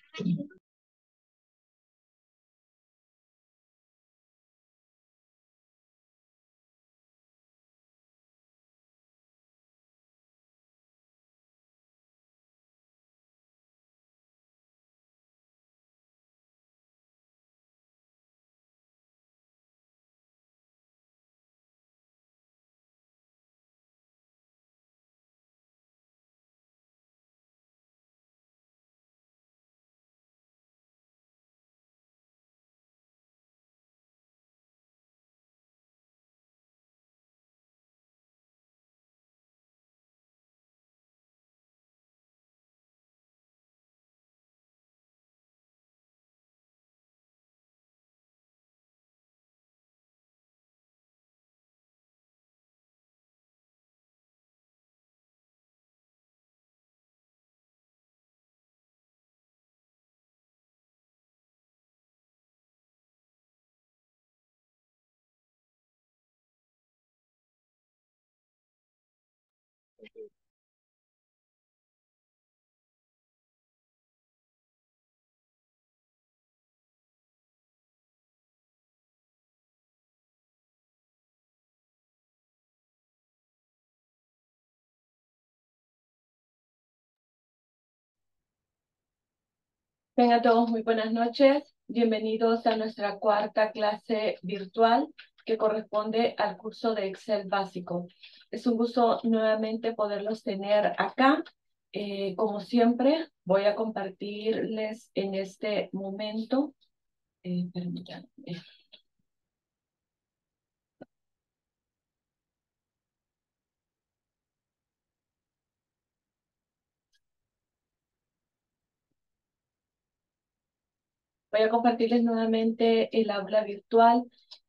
Venga todos, muy buenas noches. Bienvenidos a nuestra cuarta clase virtual que corresponde al curso de Excel básico. Es un gusto nuevamente poderlos tener acá. Como siempre, voy a compartirles en este momento. Permítanme. Voy a compartirles nuevamente el aula virtual,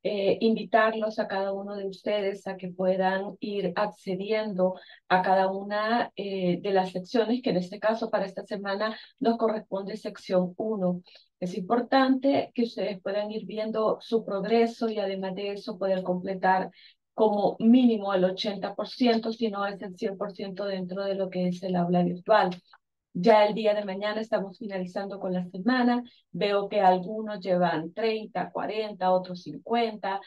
invitarlos a cada uno de ustedes a que puedan ir accediendo a cada una de las secciones, que en este caso para esta semana nos corresponde sección 1. Es importante que ustedes puedan ir viendo su progreso y además de eso poder completar como mínimo el 80%, si no es el 100% dentro de lo que es el aula virtual. Ya el día de mañana estamos finalizando con la semana. Veo que algunos llevan 30, 40, otros 50,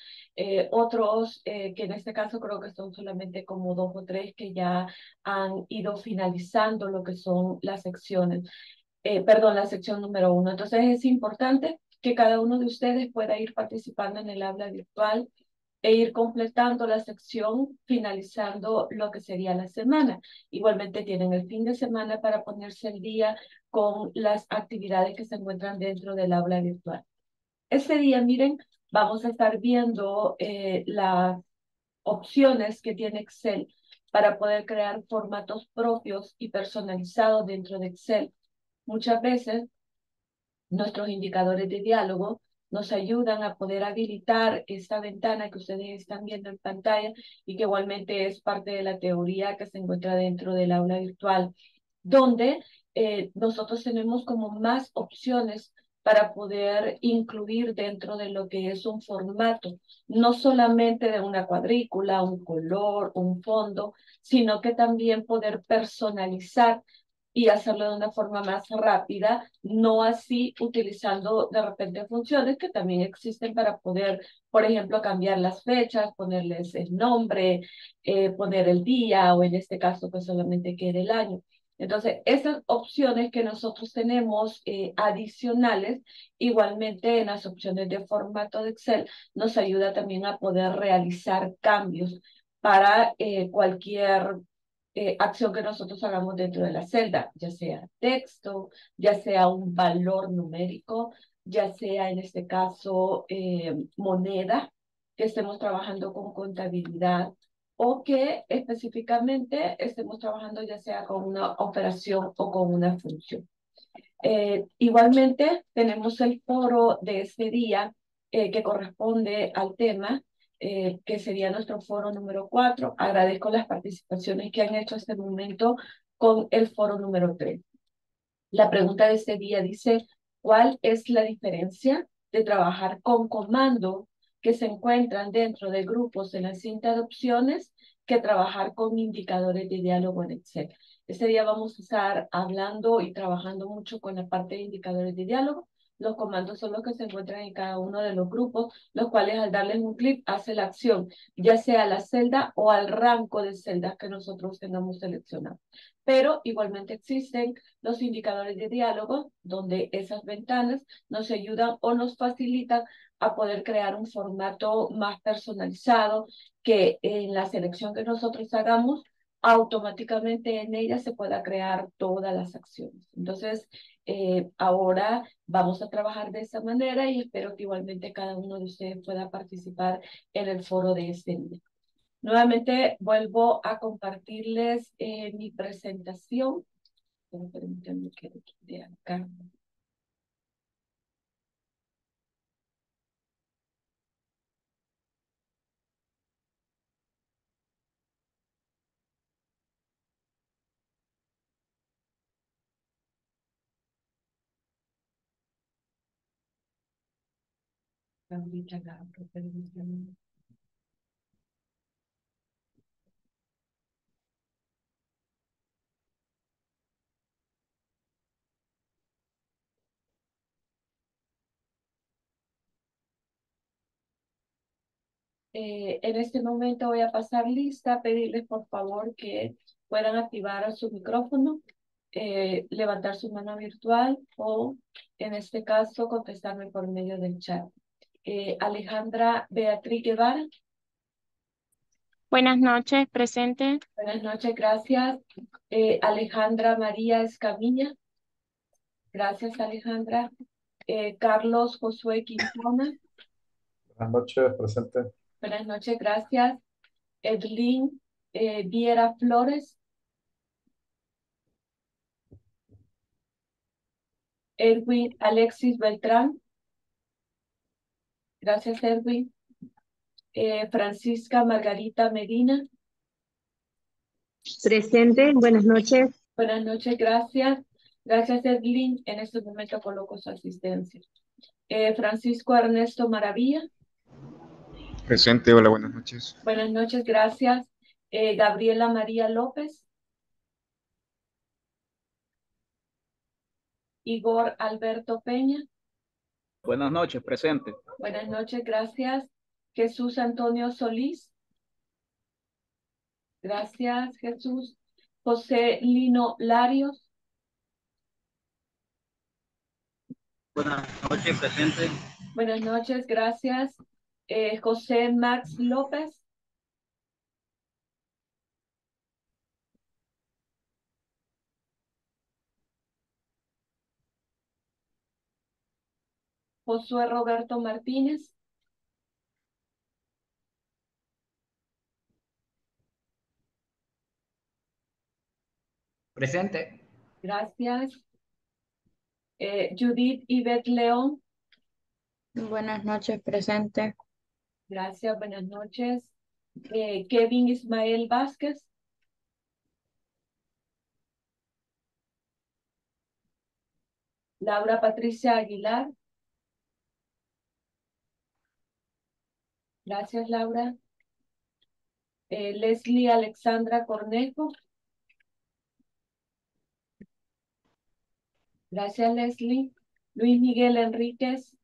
otros que en este caso creo que son solamente como 2 o 3 que ya han ido finalizando lo que son las secciones, perdón, la sección número 1. Entonces es importante que cada uno de ustedes pueda ir participando en el aula virtual e ir completando la sección, finalizando lo que sería la semana. Igualmente tienen el fin de semana para ponerse al día con las actividades que se encuentran dentro del aula virtual. Este día, miren, vamos a estar viendo las opciones que tiene Excel para poder crear formatos propios y personalizados dentro de Excel. Muchas veces nuestros indicadores de diálogo nos ayudan a poder habilitar esta ventana que ustedes están viendo en pantalla y que igualmente es parte de la teoría que se encuentra dentro del aula virtual, donde nosotros tenemos como más opciones para poder incluir dentro de lo que es un formato, no solamente de una cuadrícula, un color, un fondo, sino que también poder personalizar y hacerlo de una forma más rápida, no así utilizando de repente funciones que también existen para poder, por ejemplo, cambiar las fechas, ponerles el nombre, poner el día o en este caso pues solamente quede el año. Entonces, esas opciones que nosotros tenemos adicionales, igualmente en las opciones de formato de Excel, nos ayuda también a poder realizar cambios para cualquier acción que nosotros hagamos dentro de la celda, ya sea texto, ya sea un valor numérico, ya sea en este caso moneda, que estemos trabajando con contabilidad o que específicamente estemos trabajando ya sea con una operación o con una función. Igualmente tenemos el foro de este día que corresponde al tema, que sería nuestro foro número 4. Agradezco las participaciones que han hecho hasta el momento con el foro número 3. La pregunta de este día dice, ¿cuál es la diferencia de trabajar con comando que se encuentran dentro de grupos en la cinta de opciones que trabajar con indicadores de diálogo en Excel? Ese día vamos a estar hablando y trabajando mucho con la parte de indicadores de diálogo. Los comandos son los que se encuentran en cada uno de los grupos, los cuales al darles un clic hace la acción, ya sea a la celda o al rango de celdas que nosotros tengamos seleccionado. Pero igualmente existen los indicadores de diálogo, donde esas ventanas nos ayudan o nos facilitan a poder crear un formato más personalizado, que en la selección que nosotros hagamos, automáticamente en ella se pueda crear todas las acciones. Entonces, ahora vamos a trabajar de esa manera y espero que igualmente cada uno de ustedes pueda participar en el foro de este día. Nuevamente vuelvo a compartirles mi presentación. Pero permítanme que le quite acá. Ahorita la abro, permítanme. En este momento voy a pasar lista, pedirles por favor que puedan activar su micrófono, levantar su mano virtual o, en este caso, contestarme por medio del chat. Alejandra Beatriz Guevara. Buenas noches, presente. Buenas noches, gracias. Alejandra María Escamilla. Gracias, Alejandra. Carlos Josué Quintana. Buenas noches, presente. Buenas noches, gracias. Edlin Viera Flores. Edwin Alexis Beltrán. Gracias, Edwin. Francisca Margarita Medina. Presente, buenas noches. Buenas noches, gracias. Gracias, Edlin. En este momento coloco su asistencia. Francisco Ernesto Maravilla. Presente, hola, buenas noches. Buenas noches, gracias. Gabriela María López. Igor Alberto Peña. Buenas noches, presente. Buenas noches, gracias. Jesús Antonio Solís. Gracias, Jesús. José Lino Larios. Buenas noches, presente. Buenas noches, gracias. José Max López. Josué Roberto Martínez. Presente. Gracias. Judith Ivette León. Buenas noches, presente. Gracias, buenas noches. Kevin Ismael Vázquez. Laura Patricia Aguilar. Gracias, Laura. Leslie Alexandra Cornejo. Gracias, Leslie. Luis Miguel Enríquez.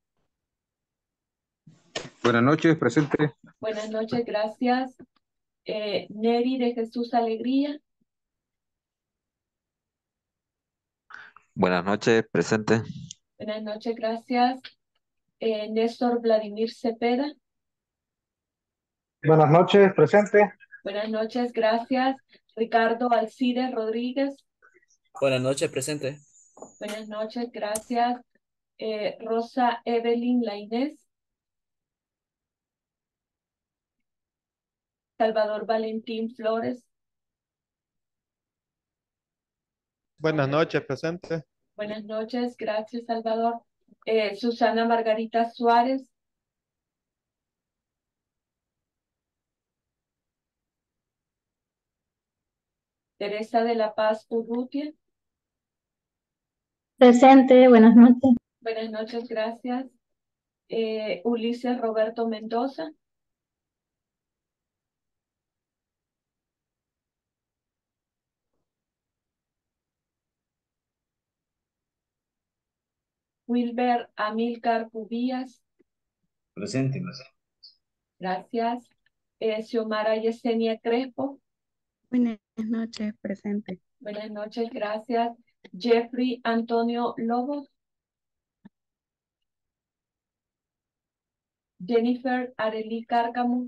Buenas noches, presente. Buenas noches, gracias. Neri de Jesús Alegría. Buenas noches, presente. Buenas noches, gracias. Néstor Vladimir Cepeda. Buenas noches, presente. Buenas noches, gracias. Ricardo Alcides Rodríguez. Buenas noches, presente. Buenas noches, gracias. Rosa Evelyn Lainez. Salvador Valentín Flores. Buenas noches, presente. Buenas noches, gracias, Salvador. Susana Margarita Suárez. Teresa de la Paz Urrutia. Presente, buenas noches. Buenas noches, gracias. Ulises Roberto Mendoza. Wilber Amilcar Cubías. Presente. Gracias. Xiomara Yesenia Crespo. Buenas noches, presente. Buenas noches, gracias. Jeffrey Antonio Lobos. Jennifer Arely Cárcamo.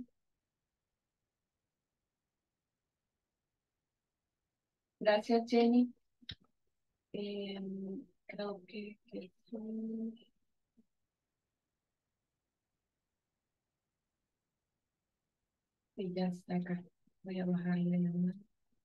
Gracias, Jenny. Creo que sí, ya está acá. Voy a bajarle la mano.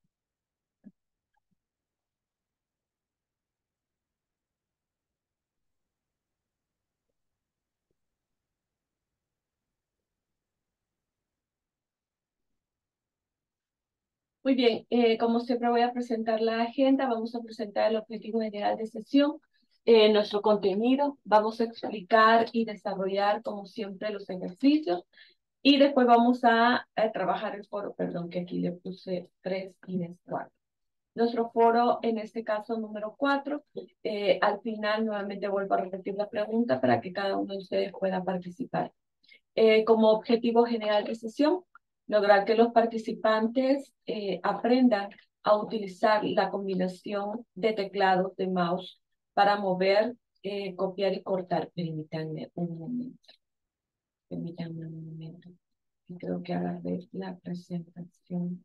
Muy bien, como siempre voy a presentar la agenda, vamos a presentar el objetivo general de sesión, nuestro contenido, vamos a explicar y desarrollar como siempre los ejercicios y después vamos a trabajar el foro, perdón, que aquí le puse 3 y es 4. Nuestro foro, en este caso número 4, al final nuevamente vuelvo a repetir la pregunta para que cada uno de ustedes pueda participar. Como objetivo general de sesión, lograr que los participantes aprendan a utilizar la combinación de teclados de mouse para mover, copiar y cortar. Permítanme un momento. Permítanme un momento. Y creo que agarré la presentación.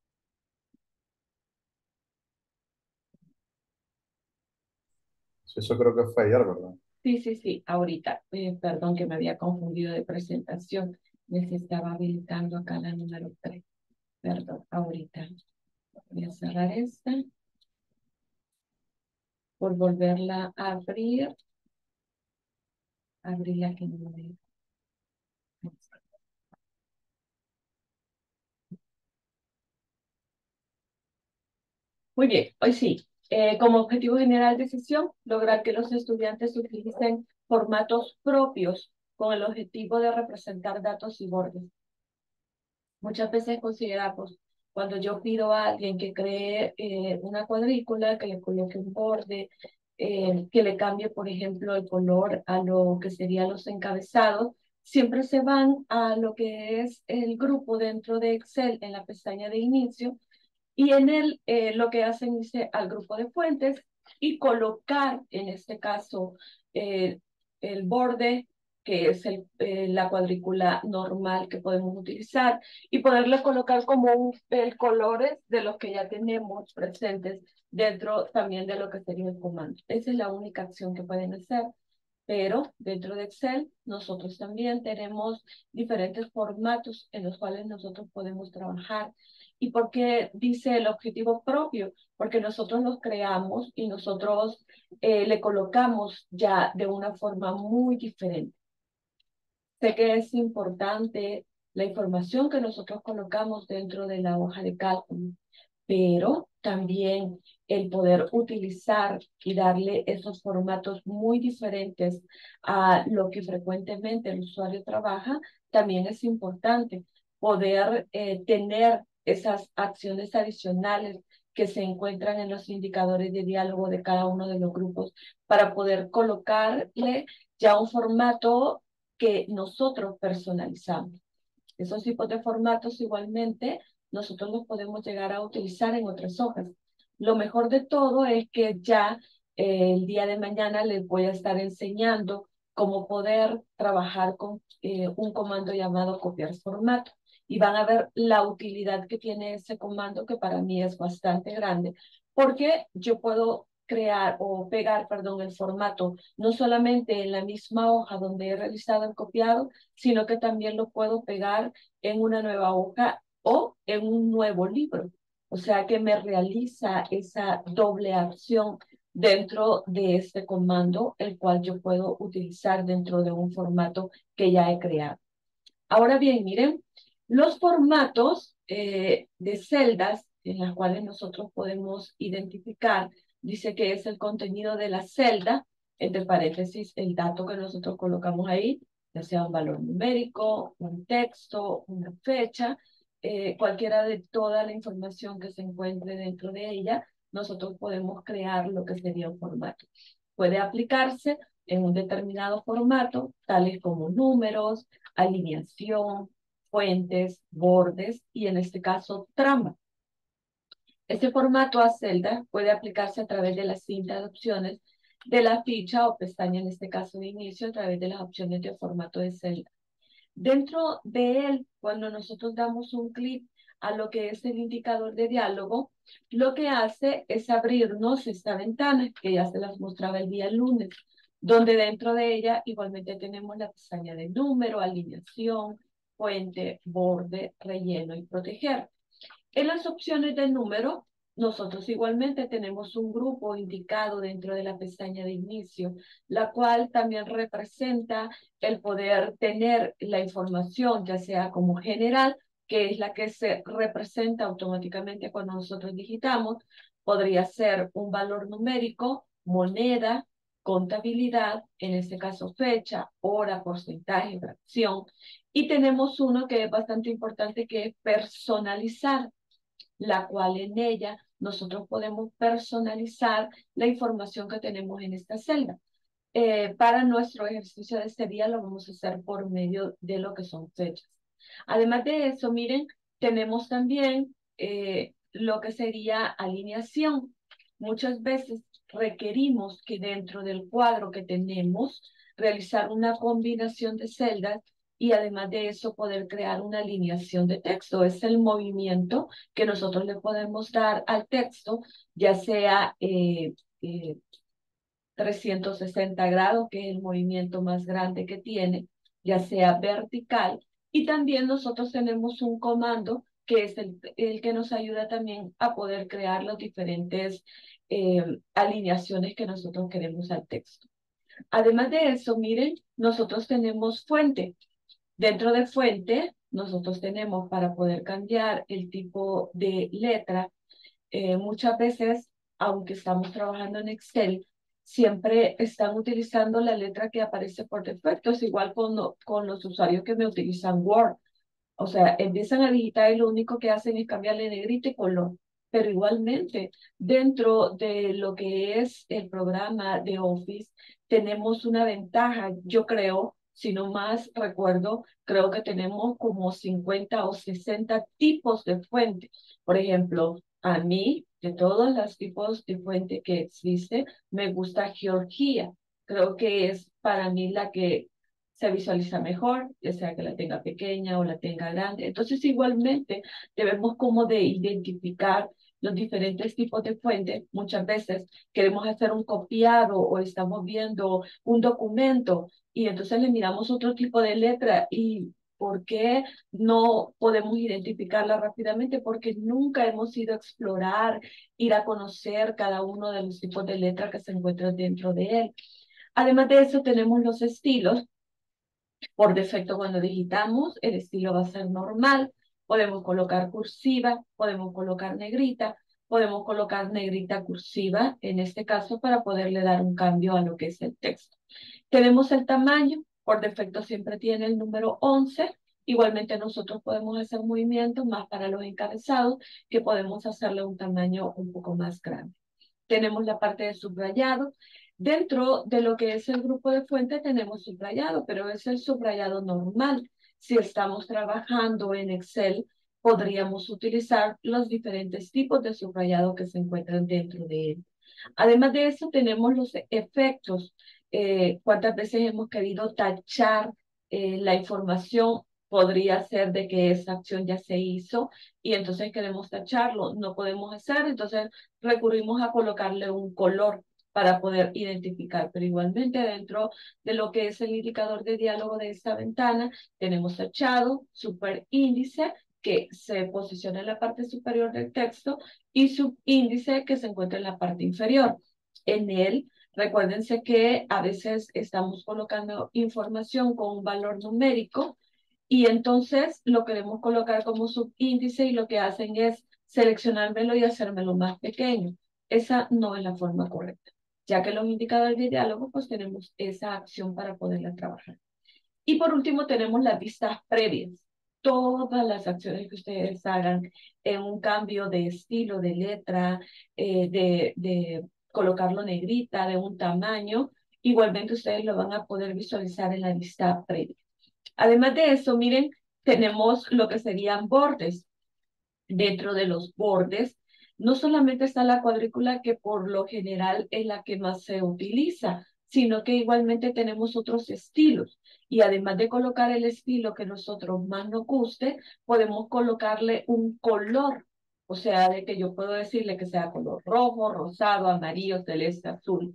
Sí, eso creo que fue ayer, ¿verdad? Sí, ahorita. Perdón que me había confundido de presentación. Les estaba habilitando acá la número 3. Perdón, ahorita. Voy a cerrar esta. Por volverla a abrir. Abrirla que no me... Muy bien, hoy sí. Como objetivo general de sesión, lograr que los estudiantes utilicen formatos propios con el objetivo de representar datos y bordes. Muchas veces consideramos, cuando yo pido a alguien que cree una cuadrícula, que le coloque un borde, que le cambie, por ejemplo, el color a lo que serían los encabezados, siempre se van a lo que es el grupo dentro de Excel en la pestaña de inicio y en él lo que hacen es al grupo de fuentes y colocar, en este caso, el borde, que es la cuadrícula normal que podemos utilizar, y poderle colocar como el colores de los que ya tenemos presentes dentro también de lo que sería el comando. Esa es la única acción que pueden hacer. Pero dentro de Excel nosotros también tenemos diferentes formatos en los cuales nosotros podemos trabajar. ¿Y por qué dice el objetivo propio? Porque nosotros los creamos y nosotros le colocamos ya de una forma muy diferente. Sé que es importante la información que nosotros colocamos dentro de la hoja de cálculo, pero también el poder utilizar y darle esos formatos muy diferentes a lo que frecuentemente el usuario trabaja, también es importante poder tener esas acciones adicionales que se encuentran en los indicadores de diálogo de cada uno de los grupos para poder colocarle ya un formato que nosotros personalizamos. Esos tipos de formatos igualmente nosotros los podemos llegar a utilizar en otras hojas. Lo mejor de todo es que ya el día de mañana les voy a estar enseñando cómo poder trabajar con un comando llamado copiar formato. Y van a ver la utilidad que tiene ese comando, que para mí es bastante grande, porque yo puedo crear o pegar, perdón, el formato, no solamente en la misma hoja donde he realizado el copiado, sino que también lo puedo pegar en una nueva hoja o en un nuevo libro. O sea que me realiza esa doble acción dentro de este comando, el cual yo puedo utilizar dentro de un formato que ya he creado. Ahora bien, miren, los formatos de celdas en las cuales nosotros podemos identificar, dice que es el contenido de la celda, entre paréntesis, el dato que nosotros colocamos ahí, ya sea un valor numérico, un texto, una fecha, cualquiera de toda la información que se encuentre dentro de ella, nosotros podemos crear lo que sería un formato. Puede aplicarse en un determinado formato, tales como números, alineación, fuentes, bordes y en este caso trama. Este formato a celda puede aplicarse a través de la cinta de opciones de la ficha o pestaña, en este caso de inicio, a través de las opciones de formato de celda. Dentro de él, cuando nosotros damos un clic a lo que es el indicador de diálogo, lo que hace es abrirnos esta ventana que ya se las mostraba el día lunes, donde dentro de ella igualmente tenemos la pestaña de número, alineación, fuente, borde, relleno y proteger. En las opciones de número, nosotros igualmente tenemos un grupo indicado dentro de la pestaña de inicio, la cual también representa el poder tener la información, ya sea como general, que es la que se representa automáticamente cuando nosotros digitamos, podría ser un valor numérico, moneda, contabilidad, en este caso fecha, hora, porcentaje, fracción, y tenemos uno que es bastante importante, que es personalizar, la cual en ella nosotros podemos personalizar la información que tenemos en esta celda. Para nuestro ejercicio de este día lo vamos a hacer por medio de lo que son fechas. Además de eso, miren, tenemos también lo que sería alineación. Muchas veces requerimos que dentro del cuadro que tenemos realizar una combinación de celdas y además de eso poder crear una alineación de texto. Es el movimiento que nosotros le podemos dar al texto, ya sea 360 grados, que es el movimiento más grande que tiene, ya sea vertical. Y también nosotros tenemos un comando que es el que nos ayuda también a poder crear las diferentes alineaciones que nosotros queremos al texto. Además de eso, miren, nosotros tenemos fuente. Dentro de fuente, nosotros tenemos para poder cambiar el tipo de letra. Muchas veces, aunque estamos trabajando en Excel, siempre están utilizando la letra que aparece por defecto. Es igual con los usuarios que me utilizan Word. O sea, empiezan a digitar y lo único que hacen es cambiarle negrita y color. Pero igualmente, dentro de lo que es el programa de Office, tenemos una ventaja, yo creo, si no más recuerdo, creo que tenemos como 50 o 60 tipos de fuente. Por ejemplo, a mí, de todos los tipos de fuente que existe, me gusta Georgia. Creo que es para mí la que se visualiza mejor, ya sea que la tenga pequeña o la tenga grande. Entonces, igualmente, debemos como de identificar los diferentes tipos de fuentes. Muchas veces queremos hacer un copiado o estamos viendo un documento y entonces le miramos otro tipo de letra y ¿por qué no podemos identificarla rápidamente? Porque nunca hemos ido a explorar, ir a conocer cada uno de los tipos de letra que se encuentran dentro de él. Además de eso, tenemos los estilos. Por defecto, cuando digitamos, el estilo va a ser normal. Podemos colocar cursiva, podemos colocar negrita cursiva, en este caso, para poderle dar un cambio a lo que es el texto. Tenemos el tamaño, por defecto siempre tiene el número 11. Igualmente nosotros podemos hacer movimientos más para los encabezados, que podemos hacerle un tamaño un poco más grande. Tenemos la parte de subrayado. Dentro de lo que es el grupo de fuente tenemos subrayado, pero es el subrayado normal. Si estamos trabajando en Excel, podríamos utilizar los diferentes tipos de subrayado que se encuentran dentro de él. Además de eso, tenemos los efectos. ¿Cuántas veces hemos querido tachar la información? Podría ser de que esa acción ya se hizo y entonces queremos tacharlo. No podemos hacer, entonces recurrimos a colocarle un color para poder identificar. Pero igualmente dentro de lo que es el indicador de diálogo de esta ventana, tenemos tachado, superíndice, que se posiciona en la parte superior del texto, y subíndice que se encuentra en la parte inferior. En él, recuérdense que a veces estamos colocando información con un valor numérico y entonces lo queremos colocar como subíndice y lo que hacen es seleccionármelo y hacérmelo más pequeño. Esa no es la forma correcta, ya que los indicadores de diálogo pues tenemos esa acción para poderla trabajar. Y por último tenemos las vistas previas. Todas las acciones que ustedes hagan en un cambio de estilo, de letra, de colocarlo negrita, de un tamaño, Igualmente ustedes lo van a poder visualizar en la vista previa. Además de eso, miren, tenemos lo que serían bordes. Dentro de los bordes, no solamente está la cuadrícula, que por lo general es la que más se utiliza, sino que igualmente tenemos otros estilos. Y además de colocar el estilo que nosotros más nos guste, podemos colocarle un color. O sea, de que yo puedo decirle que sea color rojo, rosado, amarillo, celeste, azul.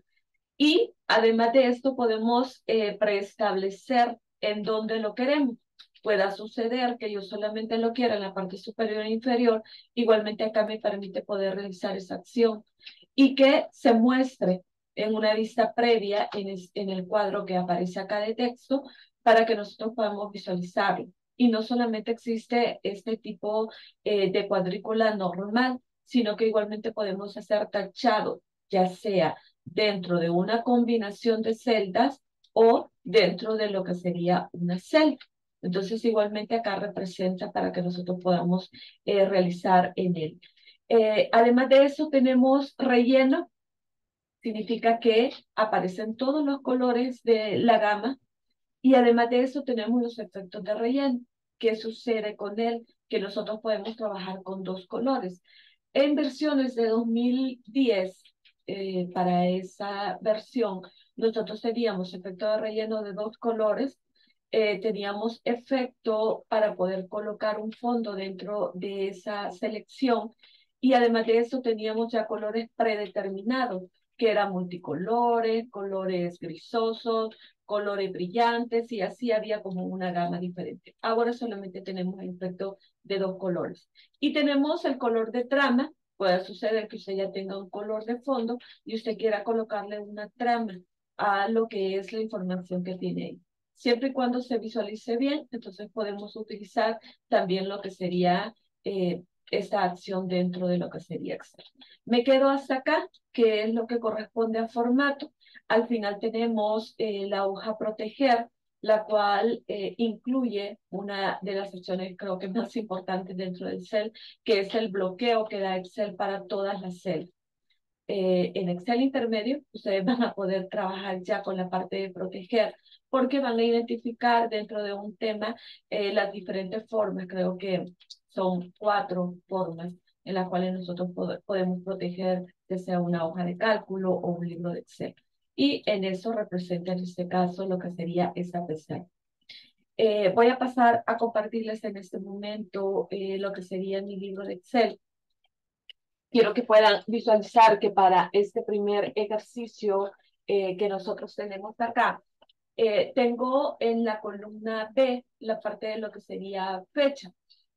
Y además de esto podemos preestablecer en dónde lo queremos. Pueda suceder que yo solamente lo quiera en la parte superior e inferior, igualmente acá me permite poder realizar esa acción y que se muestre en una vista previa en el cuadro que aparece acá de texto para que nosotros podamos visualizarlo. Y no solamente existe este tipo de cuadrícula normal, sino que igualmente podemos hacer tachado, ya sea dentro de una combinación de celdas o dentro de lo que sería una celda. Entonces, igualmente acá representa para que nosotros podamos realizar en él. Además de eso, tenemos relleno. Significa que aparecen todos los colores de la gama. Y además de eso, tenemos los efectos de relleno. ¿Qué sucede con él? Que nosotros podemos trabajar con dos colores. En versiones de 2010, para esa versión, nosotros teníamos efecto de relleno de dos colores, teníamos efecto para poder colocar un fondo dentro de esa selección y además de eso teníamos ya colores predeterminados, que eran multicolores, colores grisosos, colores brillantes y así había como una gama diferente. Ahora solamente tenemos el efecto de dos colores. Y tenemos el color de trama. Puede suceder que usted ya tenga un color de fondo y usted quiera colocarle una trama a lo que es la información que tiene ahí. Siempre y cuando se visualice bien, entonces podemos utilizar también lo que sería esta acción dentro de lo que sería Excel. Me quedo hasta acá, que es lo que corresponde a formato. Al final tenemos la hoja proteger, la cual incluye una de las secciones creo que más importantes dentro del Excel, que es el bloqueo que da Excel para todas las celdas. En Excel intermedio, ustedes van a poder trabajar ya con la parte de proteger, porque van a identificar dentro de un tema las diferentes formas, creo que son 4 formas en las cuales nosotros podemos proteger, ya sea una hoja de cálculo o un libro de Excel. Y en eso representa en este caso lo que sería esa pestaña. Voy a pasar a compartirles en este momento lo que sería mi libro de Excel. Quiero que puedan visualizar que para este primer ejercicio que nosotros tenemos acá, tengo en la columna B la parte de lo que sería fecha.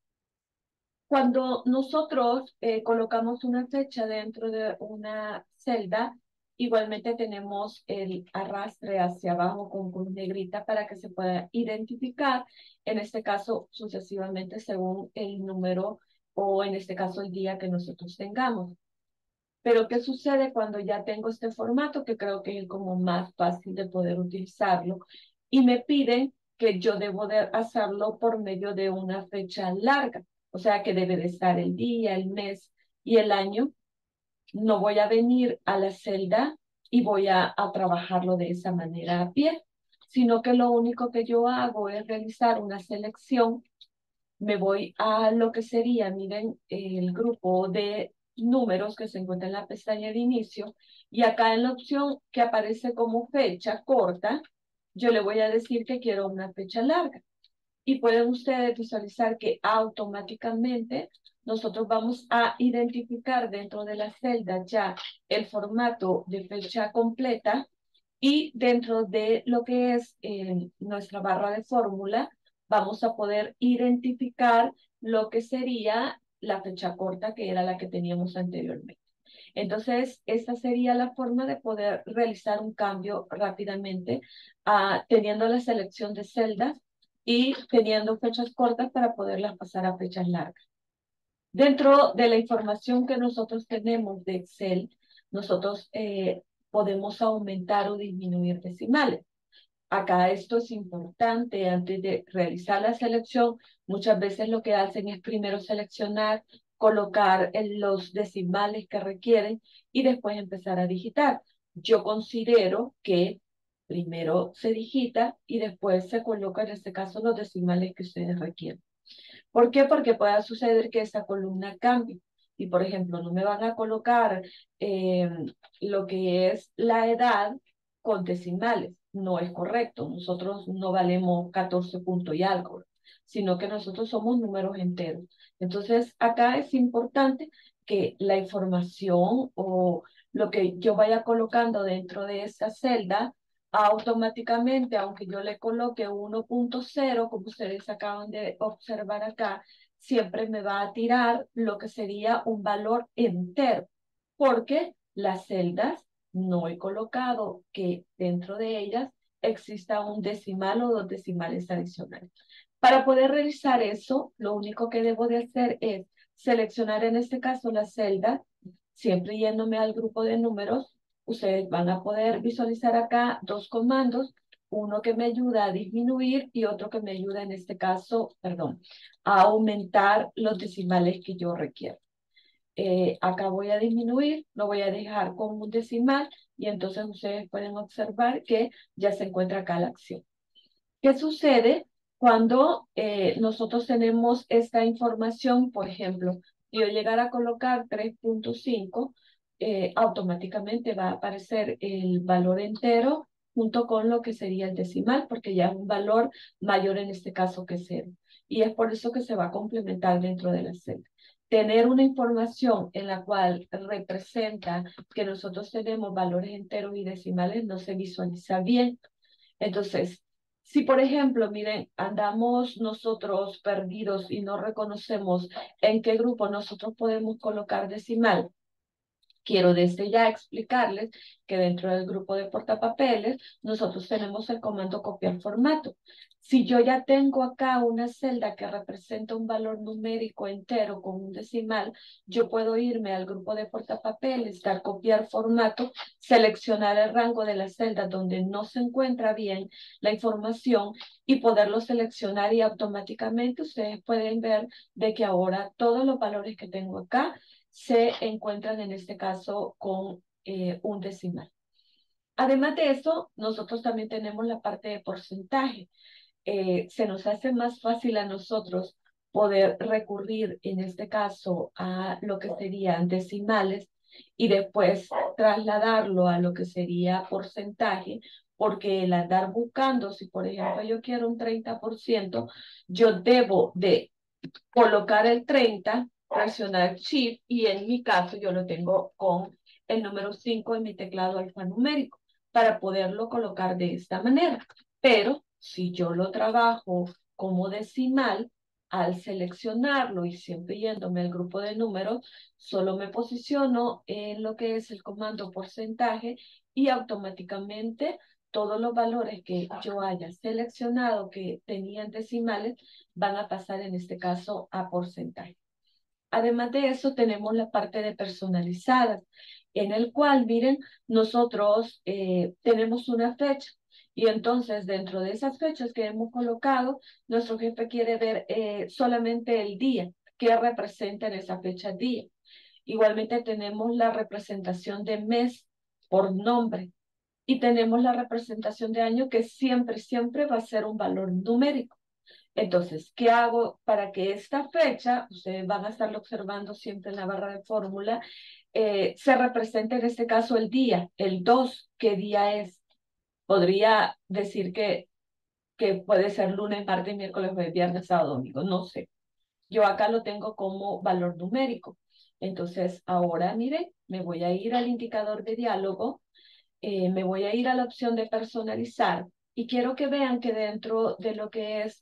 Cuando nosotros colocamos una fecha dentro de una celda, igualmente tenemos el arrastre hacia abajo con cruz negrita para que se pueda identificar, en este caso sucesivamente según el número o en este caso el día que nosotros tengamos. Pero ¿qué sucede cuando ya tengo este formato? Que creo que es como más fácil de poder utilizarlo. Y me piden que yo debo de hacerlo por medio de una fecha larga. O sea, que debe de estar el día, el mes y el año. No voy a venir a la celda y voy a trabajarlo de esa manera a pie, sino que lo único que yo hago es realizar una selección. Me voy a lo que sería, miren, el grupo de números que se encuentra en la pestaña de inicio, y acá en la opción que aparece como fecha corta, yo le voy a decir que quiero una fecha larga. Y pueden ustedes visualizar que automáticamente nosotros vamos a identificar dentro de la celda ya el formato de fecha completa y dentro de lo que es nuestra barra de fórmula vamos a poder identificar lo que sería la fecha corta que era la que teníamos anteriormente. Entonces, esta sería la forma de poder realizar un cambio rápidamente, teniendo la selección de celdas y teniendo fechas cortas para poderlas pasar a fechas largas. Dentro de la información que nosotros tenemos de Excel, nosotros podemos aumentar o disminuir decimales. Acá esto es importante, antes de realizar la selección, muchas veces lo que hacen es primero seleccionar, colocar los decimales que requieren y después empezar a digitar. Yo considero que Primero se digita y después se coloca en este caso los decimales que ustedes requieren. ¿Por qué? Porque puede suceder que esta columna cambie. Y por ejemplo, no me van a colocar lo que es la edad con decimales. No es correcto. Nosotros no valemos 14 puntos y algo, sino que nosotros somos números enteros. Entonces, acá es importante que la información o lo que yo vaya colocando dentro de esa celda, automáticamente, aunque yo le coloque 1.0, como ustedes acaban de observar acá, siempre me va a tirar lo que sería un valor entero, porque las celdas no he colocado que dentro de ellas exista un decimal o dos decimales adicionales. Para poder realizar eso, lo único que debo de hacer es seleccionar en este caso la celda, siempre yéndome al grupo de números. Ustedes van a poder visualizar acá dos comandos, uno que me ayuda a disminuir y otro que me ayuda en este caso, perdón, a aumentar los decimales que yo requiero. Acá voy a disminuir, lo voy a dejar con un decimal y entonces ustedes pueden observar que ya se encuentra acá la acción. ¿Qué sucede cuando nosotros tenemos esta información? Por ejemplo, yo llegar a colocar 3.5, automáticamente va a aparecer el valor entero junto con lo que sería el decimal, porque ya es un valor mayor en este caso que 0. Y es por eso que se va a complementar dentro de la celda. Tener una información en la cual representa que nosotros tenemos valores enteros y decimales no se visualiza bien. Entonces, si por ejemplo, miren, andamos nosotros perdidos y no reconocemos en qué grupo nosotros podemos colocar decimal, quiero desde ya explicarles que dentro del grupo de portapapeles nosotros tenemos el comando copiar formato. Si yo ya tengo acá una celda que representa un valor numérico entero con un decimal, yo puedo irme al grupo de portapapeles, dar copiar formato, seleccionar el rango de la celda donde no se encuentra bien la información y poderlo seleccionar y automáticamente ustedes pueden ver de que ahora todos los valores que tengo acá se encuentran en este caso con un decimal. Además de eso, nosotros también tenemos la parte de porcentaje. Se nos hace más fácil a nosotros poder recurrir en este caso a lo que serían decimales y después trasladarlo a lo que sería porcentaje, porque el andar buscando, si por ejemplo yo quiero un 30%, yo debo de colocar el 30, presionar Shift y en mi caso yo lo tengo con el número 5 en mi teclado alfanumérico para poderlo colocar de esta manera. Pero si yo lo trabajo como decimal, al seleccionarlo y siempre yéndome al grupo de números, solo me posiciono en lo que es el comando porcentaje y automáticamente todos los valores que yo haya seleccionado que tenían decimales van a pasar en este caso a porcentaje. Además de eso, tenemos la parte de personalizadas, en el cual, miren, nosotros tenemos una fecha y entonces dentro de esas fechas que hemos colocado, nuestro jefe quiere ver solamente el día que representa en esa fecha día. Igualmente tenemos la representación de mes por nombre y tenemos la representación de año que siempre, siempre va a ser un valor numérico. Entonces, ¿qué hago para que esta fecha, ustedes van a estarlo observando siempre en la barra de fórmula, se represente en este caso el día, el 2, ¿qué día es? Podría decir que puede ser lunes, martes, miércoles, jueves, viernes, sábado, domingo, no sé. Yo acá lo tengo como valor numérico. Entonces, ahora, miren, me voy a ir al indicador de diálogo, me voy a ir a la opción de personalizar y quiero que vean que dentro de lo que es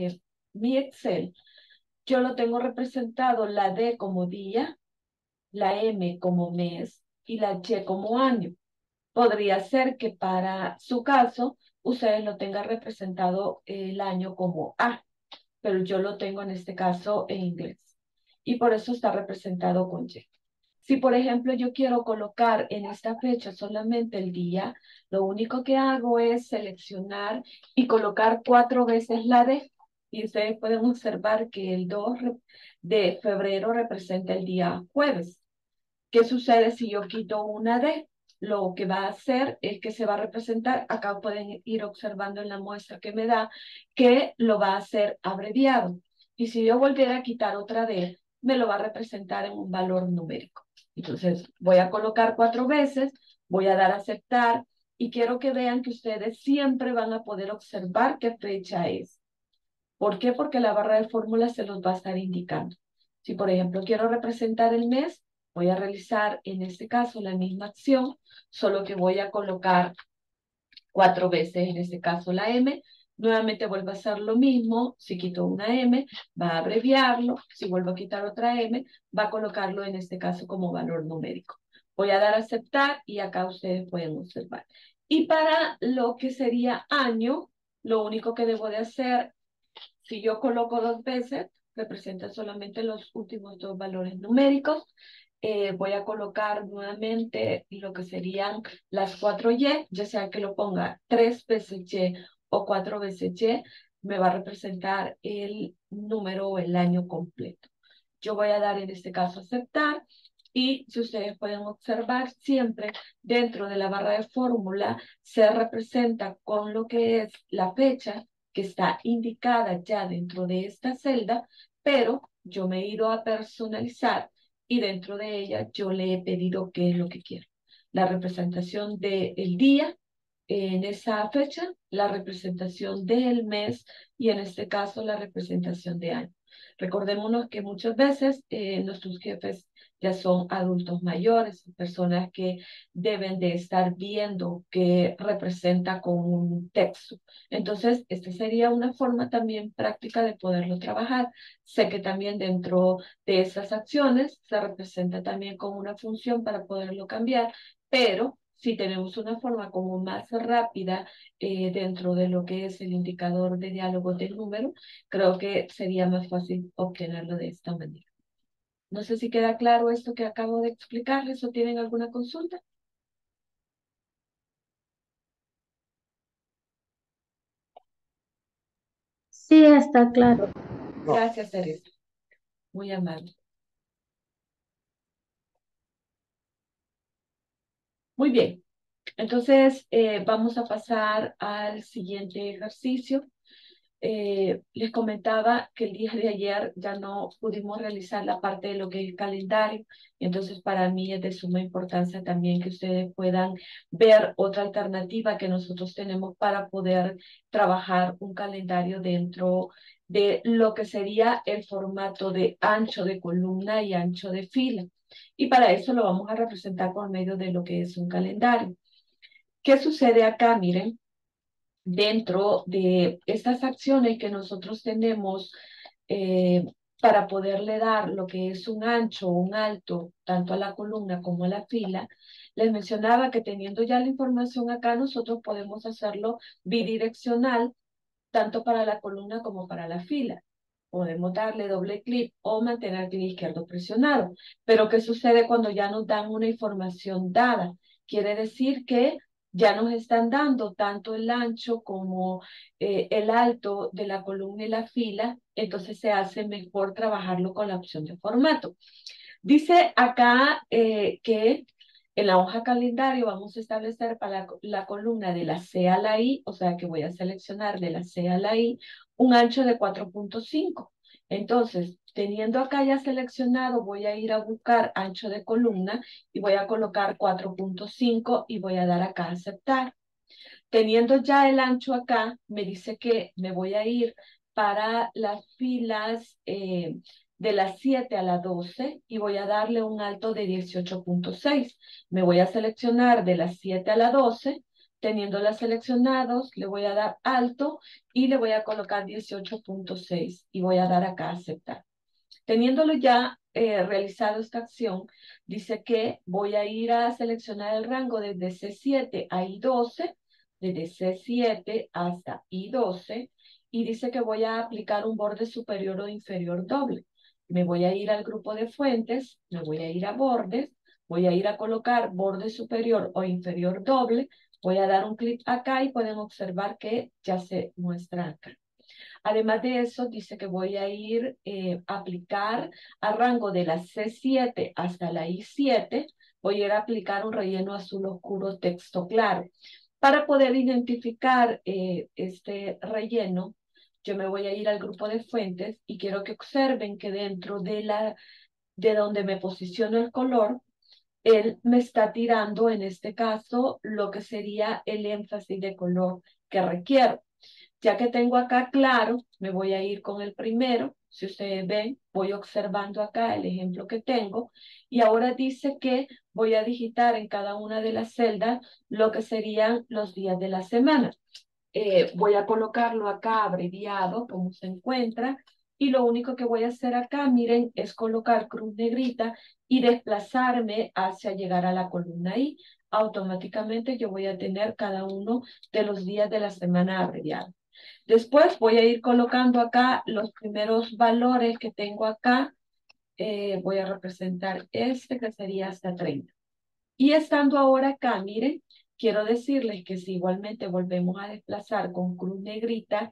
mi Excel, yo lo tengo representado la D como día, la M como mes y la Y como año. Podría ser que para su caso ustedes lo tengan representado el año como A, pero yo lo tengo en este caso en inglés y por eso está representado con Y. Si, por ejemplo, yo quiero colocar en esta fecha solamente el día, lo único que hago es seleccionar y colocar 4 veces la D. Y ustedes pueden observar que el 2 de febrero representa el día jueves. ¿Qué sucede si yo quito una D? lo que va a hacer es que se va a representar, acá pueden ir observando en la muestra que me da, que lo va a hacer abreviado. Y si yo volviera a quitar otra D, me lo va a representar en un valor numérico. Entonces, voy a colocar 4 veces, voy a dar a aceptar, y quiero que vean que ustedes siempre van a poder observar qué fecha es. ¿Por qué? Porque la barra de fórmulas se los va a estar indicando. Si, por ejemplo, quiero representar el mes, voy a realizar en este caso la misma acción, solo que voy a colocar 4 veces, en este caso la M. Nuevamente vuelvo a hacer lo mismo. Si quito una M, va a abreviarlo. Si vuelvo a quitar otra M, va a colocarlo en este caso como valor numérico. Voy a dar a aceptar y acá ustedes pueden observar. Y para lo que sería año, lo único que debo de hacer, si yo coloco 2 veces, representa solamente los últimos 2 valores numéricos. Voy a colocar nuevamente lo que serían las 4Y, ya sea que lo ponga 3 veces Y o 4 veces Y, me va a representar el número o el año completo. Yo voy a dar en este caso aceptar, y si ustedes pueden observar, siempre dentro de la barra de fórmula se representa con lo que es la fecha que está indicada ya dentro de esta celda, pero yo me he ido a personalizar y dentro de ella yo le he pedido qué es lo que quiero. La representación del día en esa fecha, la representación del mes y en este caso la representación de año. Recordémonos que muchas veces nuestros jefes ya son adultos mayores, personas que deben de estar viendo qué representa con un texto. Entonces, esta sería una forma también práctica de poderlo trabajar. Sé que también dentro de esas acciones se representa también como una función para poderlo cambiar, pero si tenemos una forma como más rápida dentro de lo que es el indicador de diálogo del número, creo que sería más fácil obtenerlo de esta manera. No sé si queda claro esto que acabo de explicarles o tienen alguna consulta. Sí, está claro. No. Gracias, Teresa. Muy amable. Muy bien. Entonces, vamos a pasar al siguiente ejercicio. Les comentaba que el día de ayer ya no pudimos realizar la parte de lo que es el calendario, y entonces para mí es de suma importancia también que ustedes puedan ver otra alternativa que nosotros tenemos para poder trabajar un calendario dentro de lo que sería el formato de ancho de columna y ancho de fila. Y para eso lo vamos a representar por medio de lo que es un calendario. ¿Qué sucede acá? Miren, dentro de estas acciones que nosotros tenemos eh, para poderle dar lo que es un ancho o un alto, tanto a la columna como a la fila, les mencionaba que teniendo ya la información acá, nosotros podemos hacerlo bidireccional, tanto para la columna como para la fila. Podemos darle doble clic o mantener el clic izquierdo presionado. Pero ¿qué sucede cuando ya nos dan una información dada? Quiere decir que ya nos están dando tanto el ancho como el alto de la columna y la fila, entonces se hace mejor trabajarlo con la opción de formato. Dice acá que en la hoja calendario vamos a establecer para la columna de la C a la I, o sea que voy a seleccionar de la C a la I, un ancho de 4.5. Entonces, teniendo acá ya seleccionado, voy a ir a buscar ancho de columna y voy a colocar 4.5 y voy a dar acá a aceptar. Teniendo ya el ancho acá, me dice que me voy a ir para las filas de las 7 a la 12 y voy a darle un alto de 18.6. Me voy a seleccionar de las 7 a la 12, teniéndolas seleccionados, le voy a dar alto y le voy a colocar 18.6 y voy a dar acá a aceptar. Teniéndolo ya realizado esta acción, dice que voy a ir a seleccionar el rango desde C7 a I12, desde C7 hasta I12, y dice que voy a aplicar un borde superior o inferior doble. Me voy a ir al grupo de fuentes, me voy a ir a bordes, voy a ir a colocar borde superior o inferior doble, voy a dar un clic acá y pueden observar que ya se muestra acá. Además de eso, dice que voy a ir a aplicar a rango de la C7 hasta la I7, voy a ir a aplicar un relleno azul oscuro texto claro. Para poder identificar este relleno, yo me voy a ir al grupo de fuentes y quiero que observen que dentro de donde me posiciono el color, él me está tirando en este caso lo que sería el énfasis de color que requiero. Ya que tengo acá claro, me voy a ir con el primero. Si ustedes ven, voy observando acá el ejemplo que tengo. Y ahora dice que voy a digitar en cada una de las celdas lo que serían los días de la semana. Voy a colocarlo acá abreviado, como se encuentra. Y lo único que voy a hacer acá, miren, es colocar cruz negrita y desplazarme hacia llegar a la columna I. Automáticamente yo voy a tener cada uno de los días de la semana abreviado. Después voy a ir colocando acá los primeros valores que tengo acá. Voy a representar este que sería hasta 30. Y estando ahora acá, miren, quiero decirles que si igualmente volvemos a desplazar con cruz negrita,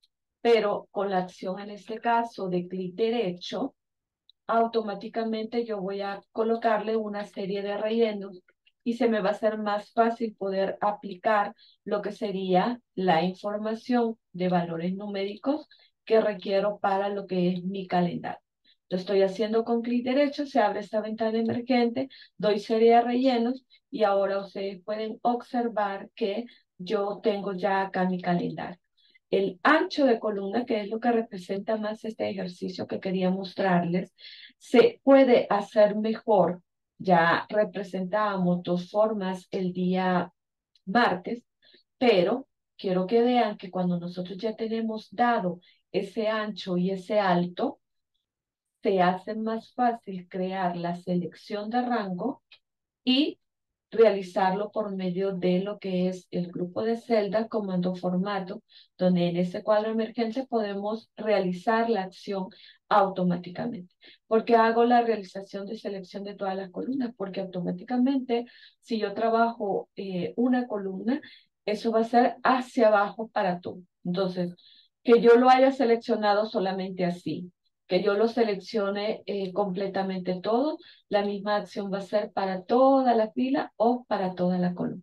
pero con la acción en este caso de clic derecho, automáticamente yo voy a colocarle una serie de rellenos y se me va a hacer más fácil poder aplicar lo que sería la información de valores numéricos que requiero para lo que es mi calendario. Lo estoy haciendo con clic derecho, se abre esta ventana emergente, doy serie de rellenos y ahora ustedes pueden observar que yo tengo ya acá mi calendario. El ancho de columna, que es lo que representa más este ejercicio que quería mostrarles, se puede hacer mejor. Ya representábamos dos formas el día martes, pero quiero que vean que cuando nosotros ya tenemos dado ese ancho y ese alto, se hace más fácil crear la selección de rango y realizarlo por medio de lo que es el grupo de celdas comando formato, donde en ese cuadro emergente podemos realizar la acción automáticamente. ¿Por qué hago la realización de selección de todas las columnas? Porque automáticamente, si yo trabajo una columna, eso va a ser hacia abajo para todo. Entonces, que yo lo haya seleccionado solamente así, que yo lo seleccione completamente todo, la misma acción va a ser para toda la fila o para toda la columna.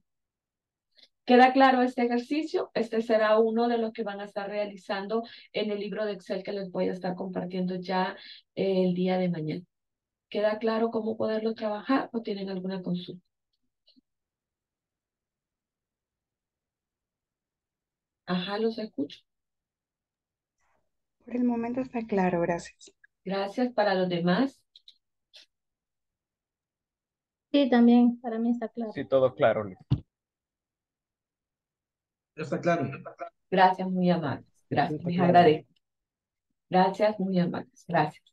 ¿Queda claro este ejercicio? Este será uno de los que van a estar realizando en el libro de Excel que les voy a estar compartiendo ya el día de mañana. ¿Queda claro cómo poderlo trabajar o tienen alguna consulta? Ajá, los escucho. Por el momento está claro, gracias. Gracias. Para los demás, Sí, también para mí está claro. Sí, todo claro, Liz. Está claro. gracias, muy amables. Sí, Gracias, está les claro. agradezco. Gracias, muy amables. Gracias.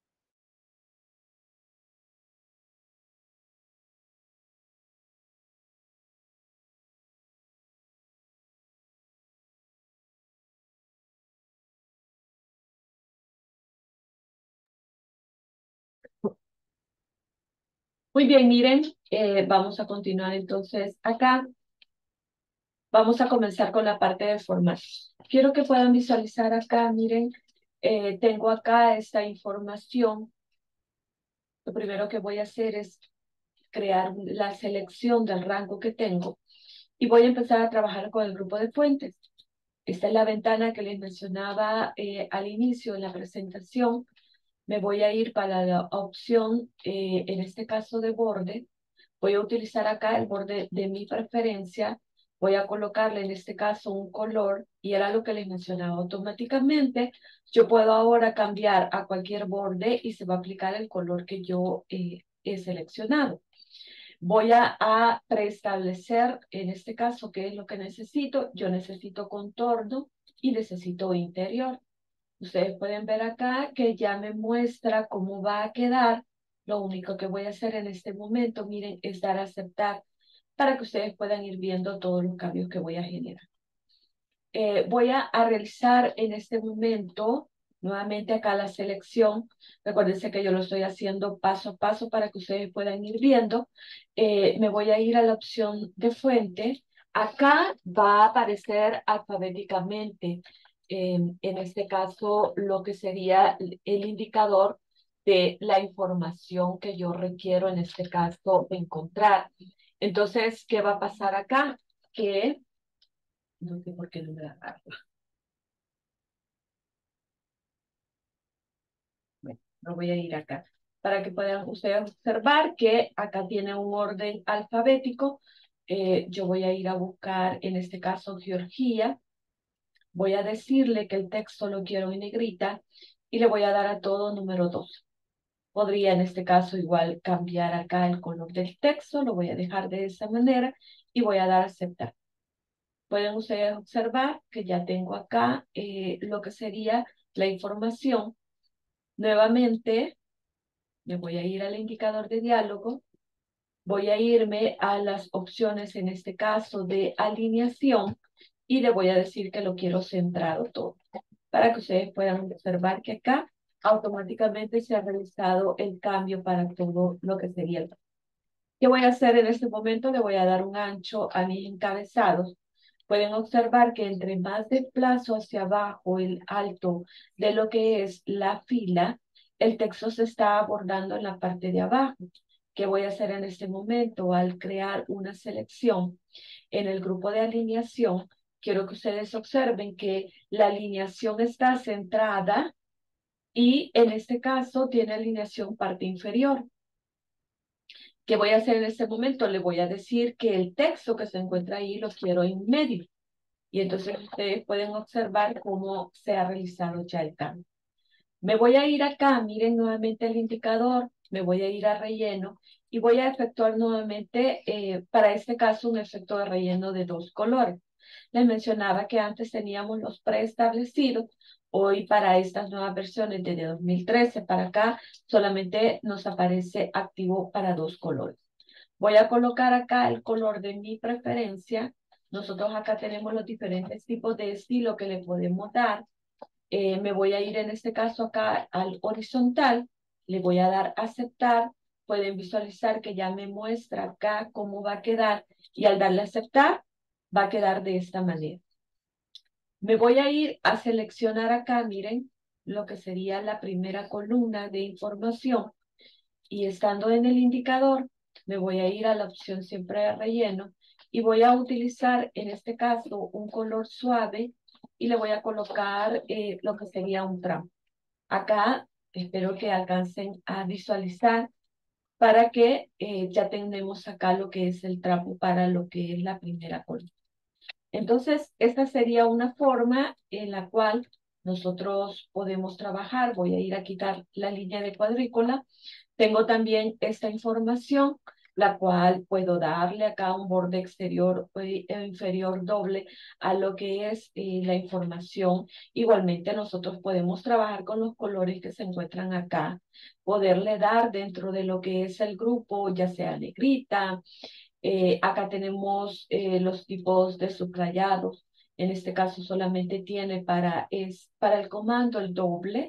Muy bien, miren, vamos a continuar entonces acá. Vamos a comenzar con la parte de formato. Quiero que puedan visualizar acá, miren, tengo acá esta información. Lo primero que voy a hacer es crear la selección del rango que tengo y voy a empezar a trabajar con el grupo de fuentes. Esta es la ventana que les mencionaba al inicio en la presentación. Me voy a ir para la opción, en este caso de borde. Voy a utilizar acá el borde de mi preferencia. Voy a colocarle en este caso un color y era lo que les mencionaba automáticamente. Yo puedo ahora cambiar a cualquier borde y se va a aplicar el color que yo he seleccionado. Voy a preestablecer en este caso qué es lo que necesito. Yo necesito contorno y necesito interior. Ustedes pueden ver acá que ya me muestra cómo va a quedar. Lo único que voy a hacer en este momento, miren, es dar a aceptar para que ustedes puedan ir viendo todos los cambios que voy a generar. Voy a realizar en este momento nuevamente acá la selección. Recuérdense que yo lo estoy haciendo paso a paso para que ustedes puedan ir viendo. Me voy a ir a la opción de fuente. Acá va a aparecer alfabéticamente, en este caso, lo que sería el indicador de la información que yo requiero en este caso encontrar. Entonces, ¿qué va a pasar acá? Que, no sé por qué no me da algo. Bueno, lo voy a ir acá para que puedan ustedes observar que acá tiene un orden alfabético. Yo voy a ir a buscar, en este caso, Georgia. Voy a decirle que el texto lo quiero en negrita y le voy a dar a todo número 2. Podría en este caso igual cambiar acá el color del texto, lo voy a dejar de esa manera y voy a dar a aceptar. Pueden ustedes observar que ya tengo acá lo que sería la información. Nuevamente me voy a ir al indicador de diálogo, voy a irme a las opciones en este caso de alineación y le voy a decir que lo quiero centrado todo, para que ustedes puedan observar que acá automáticamente se ha realizado el cambio para todo lo que sería el... ¿Qué voy a hacer en este momento? Le voy a dar un ancho a mis encabezados. Pueden observar que entre más desplazo hacia abajo el alto de lo que es la fila, el texto se está abordando en la parte de abajo. ¿Qué voy a hacer en este momento? Al crear una selección en el grupo de alineación, quiero que ustedes observen que la alineación está centrada y en este caso tiene alineación parte inferior. ¿Qué voy a hacer en este momento? Le voy a decir que el texto que se encuentra ahí lo quiero en medio. Y entonces ustedes pueden observar cómo se ha realizado ya el cambio. Me voy a ir acá, miren nuevamente el indicador, me voy a ir a relleno y voy a efectuar nuevamente, para este caso, un efecto de relleno de 2 colores. Les mencionaba que antes teníamos los preestablecidos, hoy para estas nuevas versiones desde 2013 para acá, solamente nos aparece activo para 2 colores. Voy a colocar acá el color de mi preferencia. Nosotros acá tenemos los diferentes tipos de estilo que le podemos dar. Me voy a ir en este caso acá al horizontal, le voy a dar aceptar, pueden visualizar que ya me muestra acá cómo va a quedar y al darle aceptar va a quedar de esta manera. Me voy a ir a seleccionar acá, miren, lo que sería la primera columna de información y estando en el indicador, me voy a ir a la opción siempre de relleno y voy a utilizar en este caso un color suave y le voy a colocar lo que sería un tramo. Acá espero que alcancen a visualizar para que ya tenemos acá lo que es el trapo para lo que es la primera columna. Entonces, esta sería una forma en la cual nosotros podemos trabajar. Voy a ir a quitar la línea de cuadrícula. Tengo también esta información, la cual puedo darle acá un borde exterior e inferior doble a lo que es la información. Igualmente nosotros podemos trabajar con los colores que se encuentran acá, poderle dar dentro de lo que es el grupo, ya sea negrita. Acá tenemos los tipos de subrayados. En este caso solamente tiene para el comando el doble.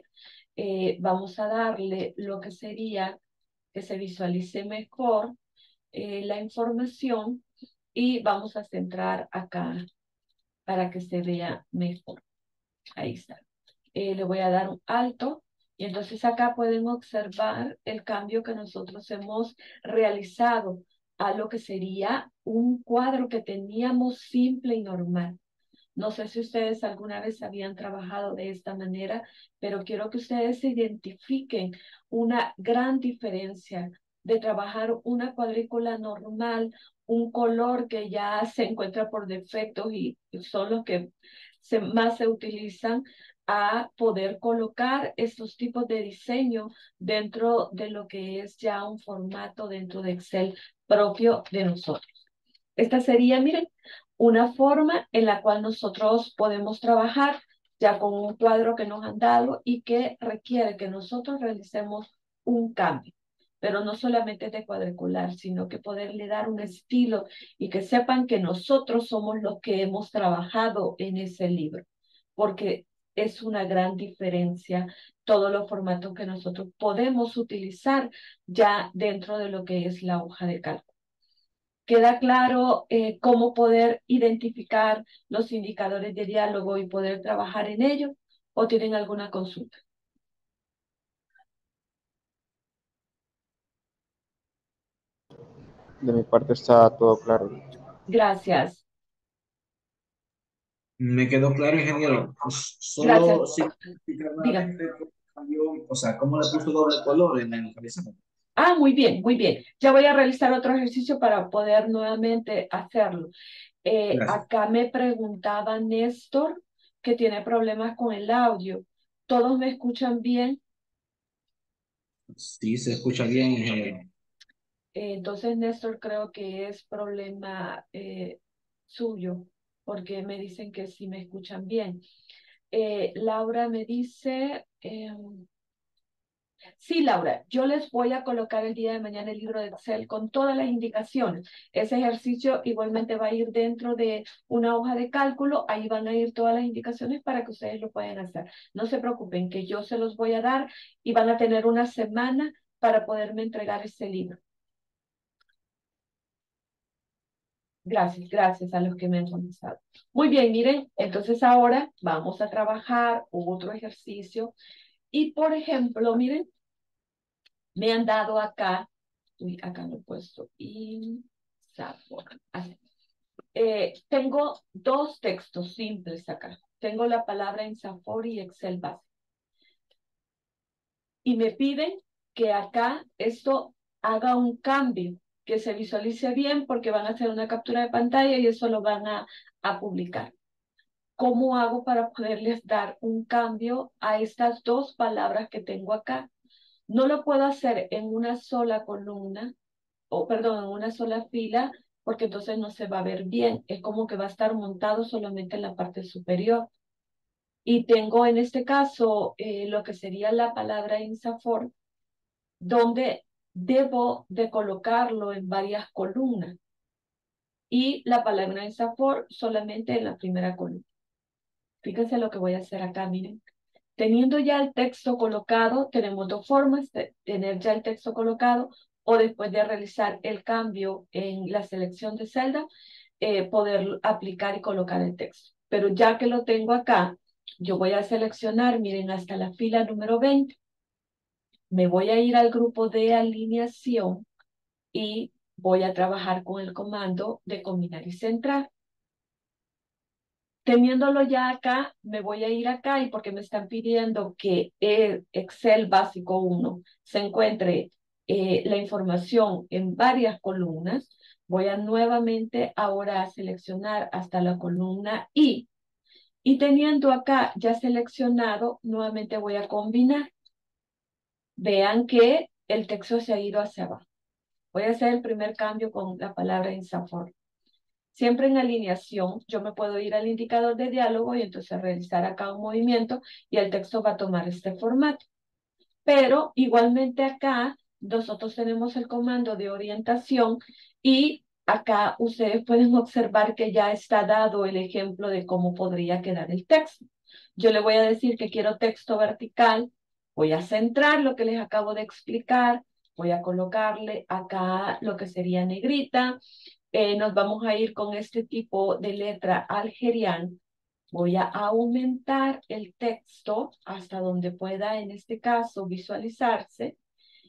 Vamos a darle lo que sería que se visualice mejor la información y vamos a centrar acá para que se vea mejor. Ahí está. Le voy a dar un alto y entonces acá pueden observar el cambio que nosotros hemos realizado a lo que sería un cuadro que teníamos simple y normal. No sé si ustedes alguna vez habían trabajado de esta manera, pero quiero que ustedes identifiquen una gran diferencia de trabajar una cuadrícula normal, un color que ya se encuentra por defecto y son los que más se utilizan, a poder colocar estos tipos de diseño dentro de lo que es ya un formato dentro de Excel propio de nosotros. Esta sería, miren, una forma en la cual nosotros podemos trabajar ya con un cuadro que nos han dado y que requiere que nosotros realicemos un cambio, pero no solamente de cuadricular, sino que poderle dar un estilo y que sepan que nosotros somos los que hemos trabajado en ese libro, porque es una gran diferencia todos los formatos que nosotros podemos utilizar ya dentro de lo que es la hoja de cálculo. ¿Queda claro cómo poder identificar los indicadores de diálogo y poder trabajar en ello? ¿O tienen alguna consulta? De mi parte está todo claro. Gracias. Me quedó claro, ingeniero. Gracias. Solo significa Dígame. nuevamente que cambió, o sea, cómo le puso doble color en el encabezado. Ah, muy bien, muy bien. Ya voy a realizar otro ejercicio para poder nuevamente hacerlo. Gracias. Acá me preguntaba Néstor que tiene problemas con el audio. ¿Todos me escuchan bien? Sí, se escucha bien, ingeniero. Entonces, Néstor, creo que es problema suyo, porque me dicen que sí me escuchan bien. Laura me dice, sí, Laura, yo les voy a colocar el día de mañana el libro de Excel con todas las indicaciones. Ese ejercicio igualmente va a ir dentro de una hoja de cálculo, ahí van a ir todas las indicaciones para que ustedes lo puedan hacer. No se preocupen, que yo se los voy a dar y van a tener una semana para poderme entregar ese libro. Gracias, gracias a los que me han contestado. Muy bien, miren, entonces ahora vamos a trabajar otro ejercicio. Y por ejemplo, miren, me han dado acá, uy, acá lo he puesto, INSAFOR. Tengo dos textos simples acá. Tengo la palabra INSAFOR y Excel Basic. Y me piden que acá esto haga un cambio, que se visualice bien porque van a hacer una captura de pantalla y eso lo van a publicar. ¿Cómo hago para poderles dar un cambio a estas dos palabras que tengo acá? No lo puedo hacer en una sola columna, o perdón, en una sola fila, porque entonces no se va a ver bien. Es como que va a estar montado solamente en la parte superior. Y tengo en este caso lo que sería la palabra INSAFOR, donde debo de colocarlo en varias columnas. Y la palabra INSAFOR solamente en la primera columna. Fíjense lo que voy a hacer acá, miren. Teniendo ya el texto colocado, tenemos dos formas de tener ya el texto colocado o después de realizar el cambio en la selección de celda, poder aplicar y colocar el texto. Pero ya que lo tengo acá, yo voy a seleccionar, miren, hasta la fila número 20. Me voy a ir al grupo de alineación y voy a trabajar con el comando de combinar y centrar. Teniéndolo ya acá, me voy a ir acá y porque me están pidiendo que el Excel básico 1 se encuentre la información en varias columnas, voy a nuevamente ahora a seleccionar hasta la columna I. Y teniendo acá ya seleccionado, nuevamente voy a combinar. Vean que el texto se ha ido hacia abajo. Voy a hacer el primer cambio con la palabra INSAFOR. Siempre en alineación, yo me puedo ir al indicador de diálogo y entonces realizar acá un movimiento y el texto va a tomar este formato. Pero igualmente acá nosotros tenemos el comando de orientación y acá ustedes pueden observar que ya está dado el ejemplo de cómo podría quedar el texto. Yo le voy a decir que quiero texto vertical, voy a centrar lo que les acabo de explicar, voy a colocarle acá lo que sería negrita, nos vamos a ir con este tipo de letra algeriana. Voy a aumentar el texto hasta donde pueda, en este caso, visualizarse.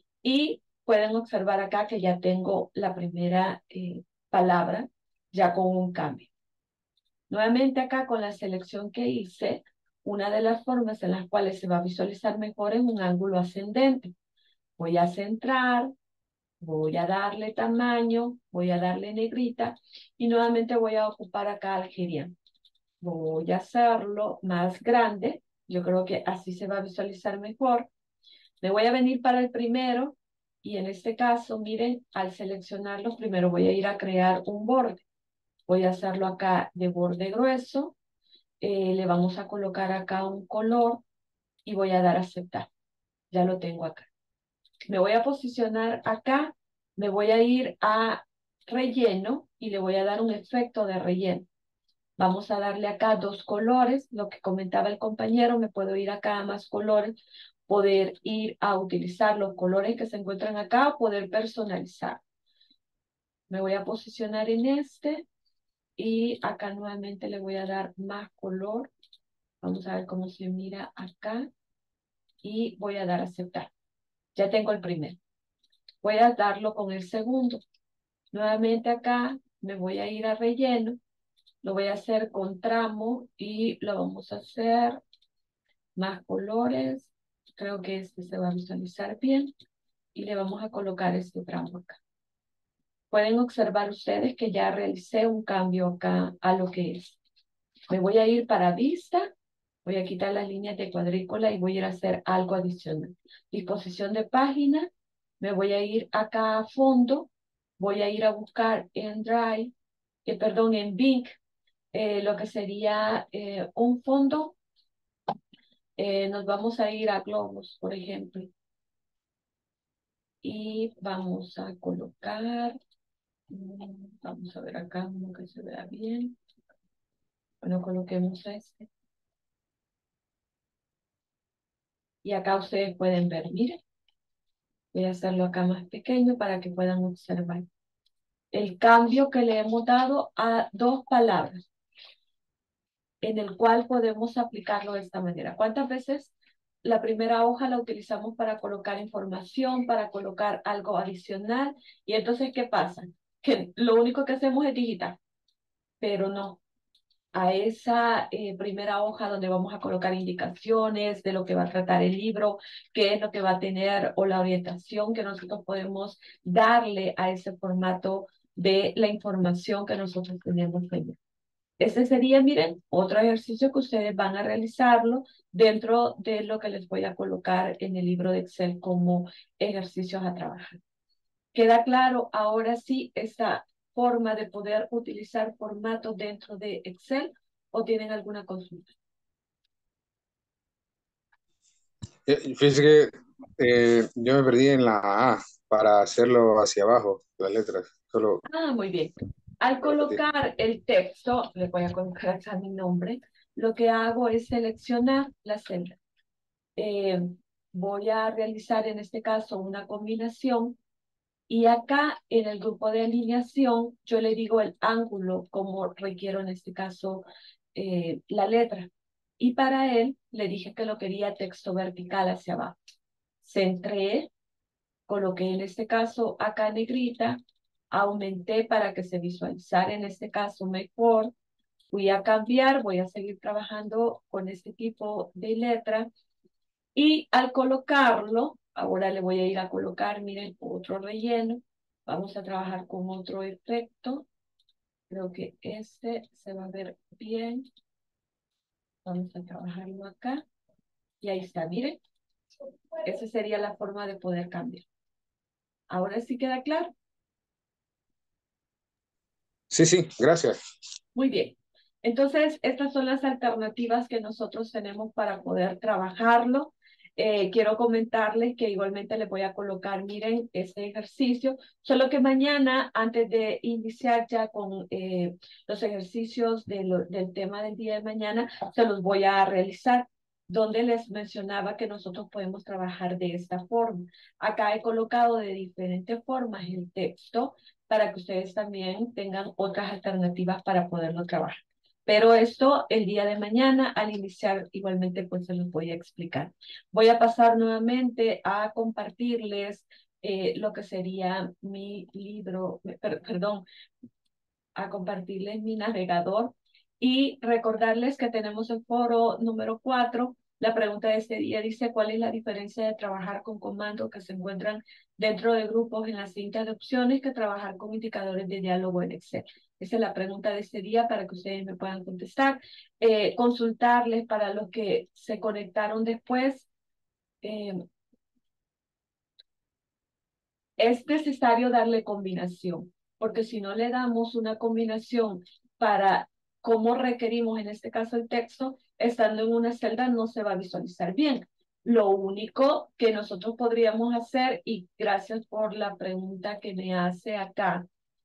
Y pueden observar acá que ya tengo la primera palabra ya con un cambio. Nuevamente acá con la selección que hice, una de las formas en las cuales se va a visualizar mejor es un ángulo ascendente. Voy a centrar, voy a darle tamaño, voy a darle negrita y nuevamente voy a ocupar acá algeriano. Voy a hacerlo más grande. Yo creo que así se va a visualizar mejor. Me voy a venir para el primero y en este caso, miren, al seleccionarlo, primero voy a ir a crear un borde. Voy a hacerlo acá de borde grueso. Le vamos a colocar acá un color y voy a dar a aceptar. Ya lo tengo acá. Me voy a posicionar acá. Me voy a ir a relleno y le voy a dar un efecto de relleno. Vamos a darle acá dos colores, lo que comentaba el compañero, me puedo ir acá a más colores, poder ir a utilizar los colores que se encuentran acá, poder personalizar. Me voy a posicionar en este y acá nuevamente le voy a dar más color. Vamos a ver cómo se mira acá y voy a dar a aceptar. Ya tengo el primero. Voy a darlo con el segundo. Nuevamente acá me voy a ir a relleno, lo voy a hacer con tramo y lo vamos a hacer más colores. Creo que este se va a visualizar bien y le vamos a colocar este tramo acá. Pueden observar ustedes que ya realicé un cambio acá a lo que es. Me voy a ir para vista, voy a quitar las líneas de cuadrícula y voy a ir a hacer algo adicional. Disposición de página, me voy a ir acá a fondo, voy a ir a buscar en Drive, perdón, en Bing, lo que sería un fondo. Nos vamos a ir a globos, por ejemplo. Y vamos a colocar, vamos a ver acá uno que se vea bien. Bueno, coloquemos este. Y acá ustedes pueden ver, miren. Voy a hacerlo acá más pequeño para que puedan observar el cambio que le hemos dado a dos palabras, en el cual podemos aplicarlo de esta manera. ¿Cuántas veces la primera hoja la utilizamos para colocar información, para colocar algo adicional? Y entonces, ¿qué pasa? Que lo único que hacemos es digitar, pero no. A esa primera hoja donde vamos a colocar indicaciones de lo que va a tratar el libro, qué es lo que va a tener o la orientación que nosotros podemos darle a ese formato de la información que nosotros tenemos allá. Ese sería, miren, otro ejercicio que ustedes van a realizarlo dentro de lo que les voy a colocar en el libro de Excel como ejercicios a trabajar. ¿Queda claro ahora sí esta forma de poder utilizar formatos dentro de Excel o tienen alguna consulta? Fíjese que yo me perdí en la A para hacerlo hacia abajo, las letras. Solo Muy bien. Al repetir. colocar el texto, le voy a colocar acá mi nombre, lo que hago es seleccionar la celda. Voy a realizar en este caso una combinación y acá en el grupo de alineación yo le digo el ángulo como requiero en este caso la letra. Y para él le dije que lo quería texto vertical hacia abajo. Centré, coloqué en este caso acá negrita, aumenté para que se visualizara en este caso mejor. Voy a cambiar, voy a seguir trabajando con este tipo de letra. Y al colocarlo, ahora le voy a ir a colocar, miren, otro relleno. Vamos a trabajar con otro efecto. Creo que este se va a ver bien. Vamos a trabajarlo acá. Y ahí está, miren. Esa sería la forma de poder cambiar. Ahora sí queda claro. Sí, sí, gracias. Muy bien. Entonces, estas son las alternativas que nosotros tenemos para poder trabajarlo. Quiero comentarles que igualmente les voy a colocar, miren, este ejercicio, solo que mañana, antes de iniciar ya con los ejercicios del tema del día de mañana, se los voy a realizar, donde les mencionaba que nosotros podemos trabajar de esta forma. Acá he colocado de diferentes formas el texto para que ustedes también tengan otras alternativas para poderlo trabajar. Pero esto el día de mañana, al iniciar, igualmente pues se los voy a explicar. Voy a pasar nuevamente a compartirles lo que sería mi libro, perdón, a compartirles mi navegador y recordarles que tenemos el foro número 4. La pregunta de este día dice, ¿cuál es la diferencia de trabajar con comandos que se encuentran dentro de grupos en las cintas de opciones que trabajar con indicadores de diálogo en Excel? Esa es la pregunta de este día para que ustedes me puedan contestar. Consultarles para los que se conectaron después. Es necesario darle combinación, porque si no le damos una combinación para cómo requerimos, en este caso el texto, estando en una celda no se va a visualizar bien. Lo único que nosotros podríamos hacer, y gracias por la pregunta que me hace acá,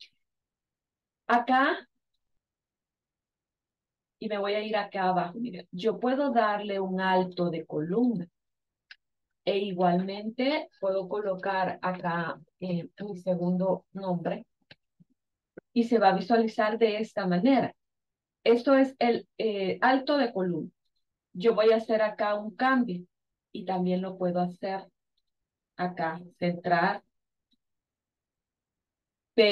y me voy a ir acá abajo, mire, yo puedo darle un alto de columna, e igualmente puedo colocar acá mi segundo nombre, y se va a visualizar de esta manera. Esto es el alto de columna. Yo voy a hacer acá un cambio y también lo puedo hacer acá, centrar, pero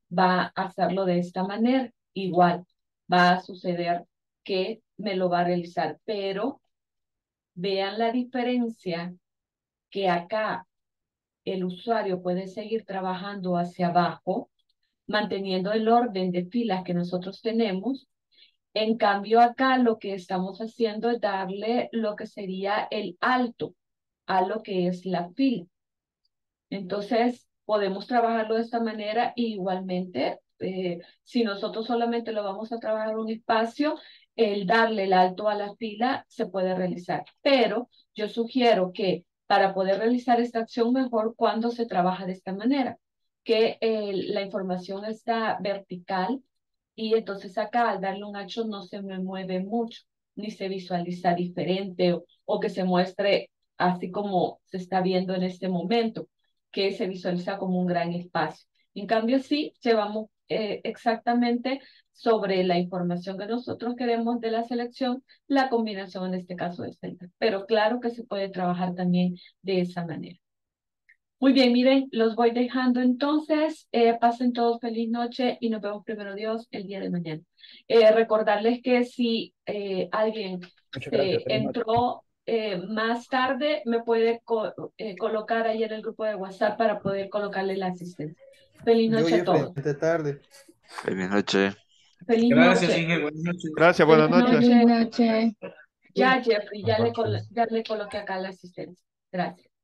va a hacerlo de esta manera. Igual va a suceder que me lo va a realizar, pero vean la diferencia que acá el usuario puede seguir trabajando hacia abajo, manteniendo el orden de filas que nosotros tenemos. En cambio, acá lo que estamos haciendo es darle lo que sería el alto a lo que es la fila. Entonces, podemos trabajarlo de esta manera y igualmente, si nosotros solamente lo vamos a trabajar un espacio, el darle el alto a la fila se puede realizar. Pero yo sugiero que para poder realizar esta acción mejor cuando se trabaja de esta manera, que la información está vertical y entonces acá al darle un action no se me mueve mucho, ni se visualiza diferente o que se muestre así como se está viendo en este momento, que se visualiza como un gran espacio. En cambio, sí, llevamos exactamente sobre la información que nosotros queremos de la selección, la combinación en este caso de celdas. Pero claro que se puede trabajar también de esa manera. Muy bien, miren, los voy dejando entonces. Pasen todos feliz noche y nos vemos primero Dios el día de mañana. Recordarles que si alguien Muchas gracias. Feliz noche. entró más tarde, me puede colocar ahí en el grupo de WhatsApp para poder colocarle la asistencia. Feliz Yo noche a Jeffrey, todos. de tarde. Feliz noche. Feliz Gracias, noche. Inge. Buenas noches. Gracias, buenas Feliz noches. noche. Buenas noches. Ya, Jeffrey, Buenas noches. ya le coloqué acá la asistencia. Gracias.